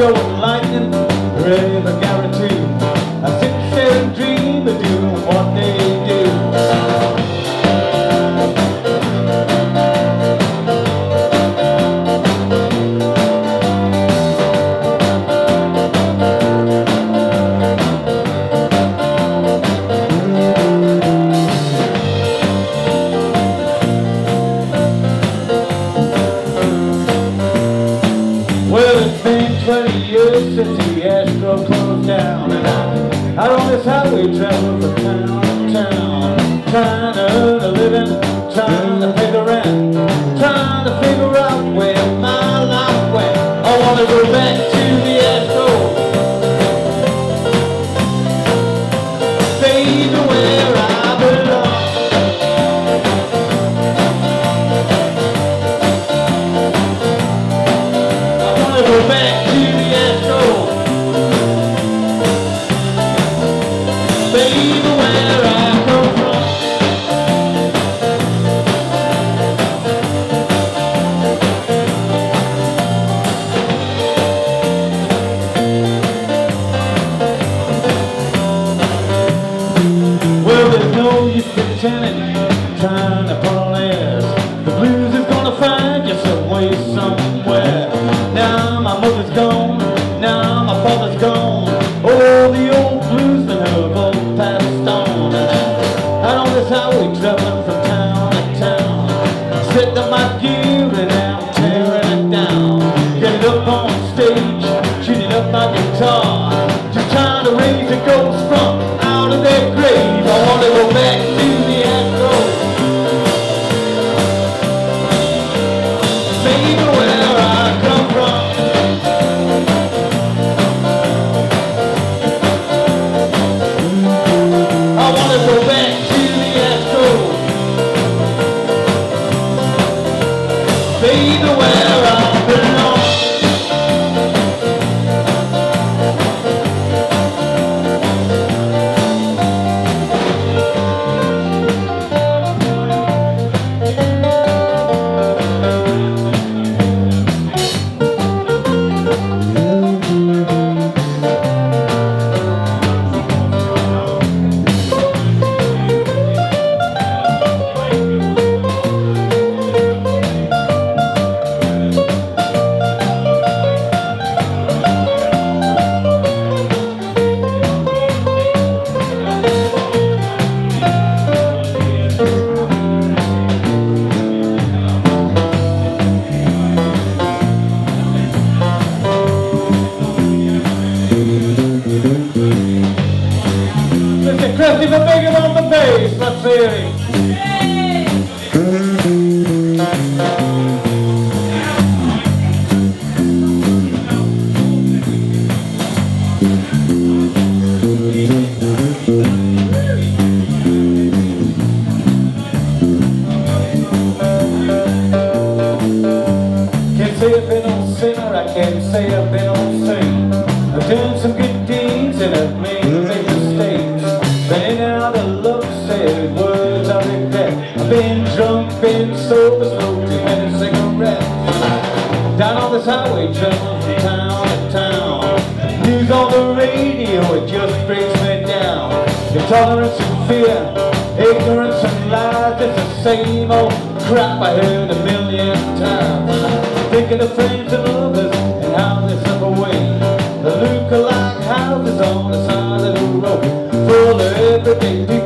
show of lightning, ready for guarantee. I sit there and dream of doing what they do. Well, it's been 20 years since the Astro closed down, and I'm out on this highway traveling from town to town, trying to earn a living, trying to pay the rent, trying to figure out where my life went. I want to go back to the Astro, baby, where I belong. Go back to the Astro, baby, where I come from. Well, there's no use pretending, trying to put on airs. The blues is gonna find you some way, somewhere. Now my mother's gone, now my father's gone. Oh, the old bluesmen have all passed on. Out on this highway traveling from town to town, setting up my gear and now I'm tearing it down. Getting up on stage, shooting up my guitar, just trying to raise the ghosts from out of their grave. I want to go back to the Astro, baby, where I come from. I want to go back to the Astro, baby, where I belong. Mr. Christy, the biggest on the bass, let's hear it. Can't say I've been on sinner, I can't say I've been on saint. I've done some good deeds and I've made big mistakes. Been out of love, said words I regret. I've been drunk, been sober, smoked too many cigarettes. Down on this highway, traveling from town to town. News on the radio, it just brings me down. Intolerance and fear, ignorance and lies, it's the same old crap I heard a million times. Thinking of friends and lovers and how they slip away. The look-alike houses on the side of the road, full of everyday people.